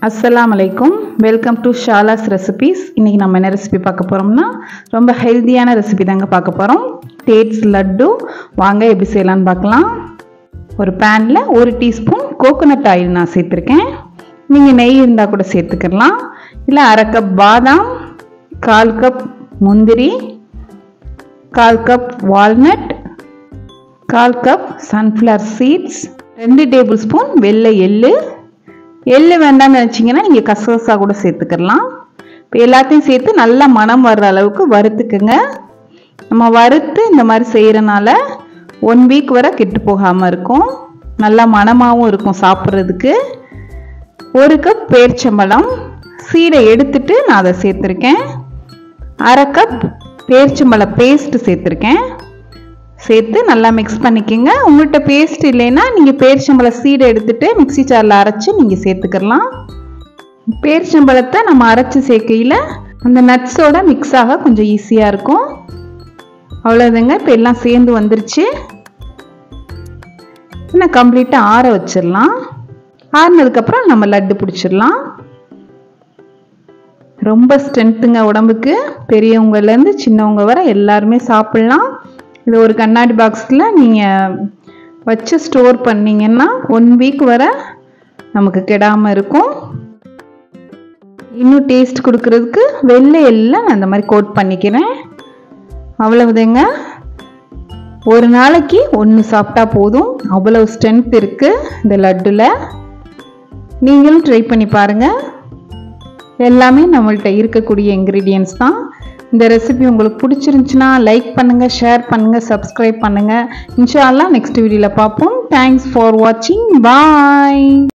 அஸ்ஸலாமலைக்கும். Welcome to Shala's recipes. இன்றைக்கி நம்ம என்ன ரெசிபி பார்க்க போகிறோம்னா ரொம்ப ஹெல்த்தியான ரெசிபி தாங்க பார்க்க போகிறோம். டேட்ஸ் லட்டு. வாங்க எப்படி செய்யலான்னு பார்க்கலாம். ஒரு பேனில் 1 டீஸ்பூன் கோகோனட் ஆயில் நான் சேர்த்துருக்கேன். நீங்கள் நெய் இருந்தால் கூட சேர்த்துக்கலாம். இல்லை 1/2 கப் பாதாம், 1/4 கப் முந்திரி, 1/4 cup walnut, 1/4 cup sunflower seeds, 2 tablespoon வெள்ளை எள்ளு. எள்ளு வேண்டாம்னு நினச்சிங்கன்னா நீங்கள் கசகசா கூட சேர்த்துக்கலாம். இப்போ எல்லாத்தையும் சேர்த்து நல்லா மணம் வர்ற அளவுக்கு வறுத்துக்குங்க. நம்ம வறுத்து இந்த மாதிரி செய்கிறனால 1 வீக் வரை கெட்டு போகாமல் இருக்கும். நல்லா மணமாகவும் இருக்கும் சாப்பிட்றதுக்கு. 1 கப் பேரிச்சம்பழம் சீடை எடுத்துட்டு நான் அதை சேர்த்துருக்கேன். 1/2 கப் பேரிச்சம்பழ பேஸ்ட் சேர்த்துருக்கேன். சேர்த்து நல்லா மிக்ஸ் பண்ணிக்கோங்க. உங்கள்கிட்ட பேஸ்ட் இல்லைன்னா நீங்கள் பேரிச்சம்பழ சீடை எடுத்துட்டு மிக்ஸி ஜாரில் அரைச்சி நீங்கள் சேர்த்துக்கலாம். பேரிச்சம்பழத்தை நம்ம அரைச்சி சேர்க்கையில் அந்த நட்ஸோட மிக்ஸ் ஆக கொஞ்சம் ஈஸியாக இருக்கும். அவ்வளோதாங்க. இப்போ எல்லாம் சேர்ந்து வந்துருச்சு. இன்னும் கம்ப்ளீட்டாக ஆற வச்சிடலாம். ஆறினதுக்கப்புறம் நம்ம லட்டு பிடிச்சிடலாம். ரொம்ப ஸ்ட்ரென்த்துங்க உடம்புக்கு. பெரியவங்கலேருந்து சின்னவங்க வரை எல்லாருமே சாப்பிட்லாம். இது ஒரு கண்ணாடி பாக்ஸில் நீங்கள் வச்சு ஸ்டோர் பண்ணிங்கன்னா 1 வீக் வரை நமக்கு கெடாமல் இருக்கும். இன்னும் டேஸ்ட் கொடுக்கறதுக்கு வெள்ளை எல்லாம் நான் இந்த மாதிரி கோட் பண்ணிக்கிறேன். அவ்வளவுதாங்க. ஒரு நாளைக்கு 1 சாப்பிட்டா போதும். அவ்வளவு ஸ்ட்ரென்த் இருக்குது இந்த லட்டில். நீங்களும் ட்ரை பண்ணி பாருங்கள். எல்லாமே நம்மள்கிட்ட இருக்கக்கூடிய இன்க்ரீடியன்ட்ஸ் தான். இந்த ரெசிபி உங்களுக்கு பிடிச்சிருந்துச்சுன்னா லைக் பண்ணுங்கள், ஷேர் பண்ணுங்கள், சப்ஸ்கிரைப் பண்ணுங்கள். இன்ஷா அல்லாஹ் நெக்ஸ்ட் வீடியோவில் பார்ப்போம். தேங்க்ஸ் ஃபார் வாட்சிங். பாய்.